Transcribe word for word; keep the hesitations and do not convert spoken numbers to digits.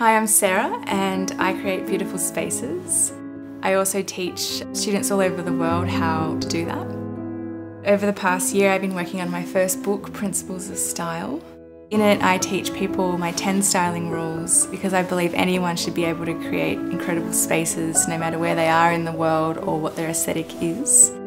Hi, I'm Sarah and I create beautiful spaces. I also teach students all over the world how to do that. Over the past year I've been working on my first book, Principles of Style. In it I teach people my ten styling rules because I believe anyone should be able to create incredible spaces no matter where they are in the world or what their aesthetic is.